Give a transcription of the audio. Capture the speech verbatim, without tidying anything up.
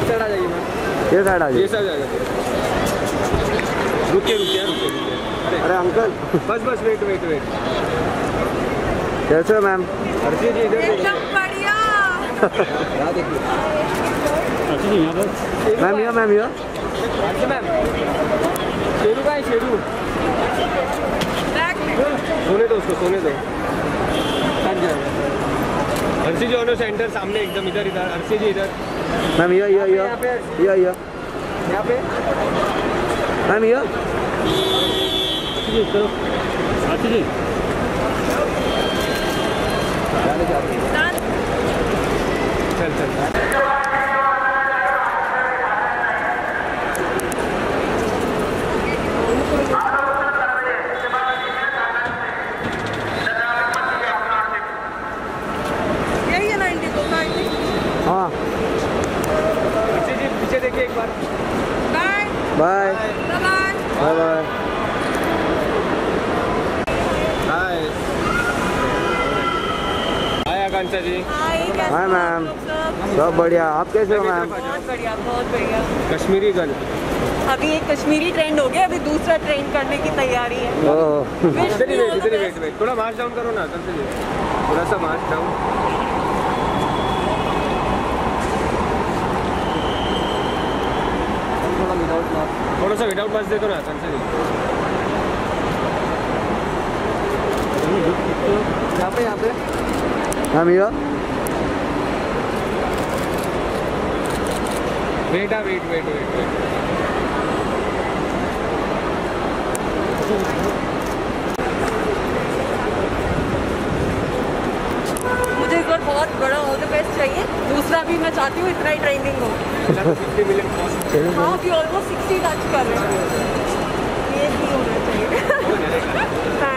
Side आ जाइए ma'am, ये side आ ये जाइए। साइड आ जाइए। रुकिए रुकिए रुकिए रुकिए। अरे अंकल बस बस वेट वेट वेट। कैसे हो मैम? अर्ची जी इधर एकदम बढ़िया। यहाँ देखिए। मैम यो मैम यो अर्ची मैम, शेरू का है शेरू। बैक में। सोने दो उसको, सोने दो। थक जाएगा। अर्ची जी ऑनो सेंटर सामने एकदम इधर इधर। अर्ची जी इधर। मैम यो यो यो यहाँ पे यो यो यहाँ पे मैम यो चल चल। यही है नाइन्टी दो का आई थिंक। हाँ अर्ची जी पीछे देखिए एक बार। Bye bye bye. Bye bye. Hi hi Akanksha ji. Hi कैसे हाय हो मैम। आप लोग सब? सब बढ़िया, आप कैसे हो मैम? बहुत बढ़िया बहुत बढ़िया। कश्मीरी गर्ल। अभी एक कश्मीरी ट्रेंड हो गया, अभी दूसरा ट्रेंड करने की तैयारी है। ओह Wish इधर ही me वेट all the इधर ही best. वेट वेट थोड़ा मार्च डाउन करो ना, चलते जाइए थोड़ा सा मार्च डाउन। थोड़ा विदाउट मार्च, थोड़ा सा विदाउट मार्च दे दो ना, चलते जाइए। यहाँ पे यहाँ पे मैम यो वेट आ वेट वेट वेट वेट। मुझे इस बार बहुत बड़ा ऑल द बेस्ट चाहिए। दूसरा भी मैं चाहती हूँ इतना ही ट्रेंडिंग हो। फिफ्टी मिलियन हाँ अभी ऑलमोस्ट सिक्सटी टच कर रहे हैं। ये भी होना चाहिए।